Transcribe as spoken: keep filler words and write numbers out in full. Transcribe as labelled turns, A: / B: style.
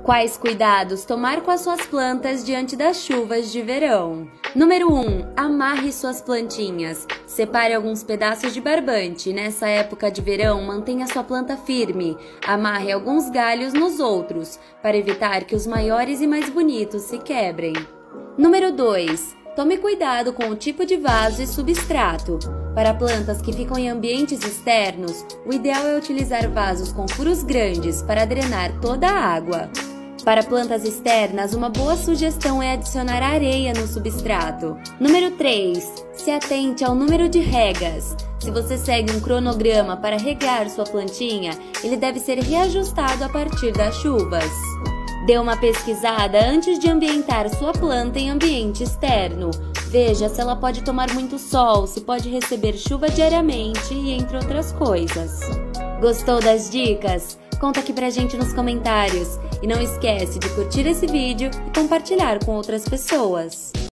A: Quais cuidados tomar com as suas plantas diante das chuvas de verão? Número um. Amarre suas plantinhas. Separe alguns pedaços de barbante. Nessa época de verão, mantenha sua planta firme. Amarre alguns galhos nos outros, para evitar que os maiores e mais bonitos se quebrem. Número dois. Tome cuidado com o tipo de vaso e substrato. Para plantas que ficam em ambientes externos, o ideal é utilizar vasos com furos grandes para drenar toda a água. Para plantas externas, uma boa sugestão é adicionar areia no substrato. Número três. Se atente ao número de regas. Se você segue um cronograma para regar sua plantinha, ele deve ser reajustado a partir das chuvas. Dê uma pesquisada antes de ambientar sua planta em ambiente externo. Veja se ela pode tomar muito sol, se pode receber chuva diariamente e entre outras coisas. Gostou das dicas? Conta aqui pra gente nos comentários. E não esquece de curtir esse vídeo e compartilhar com outras pessoas.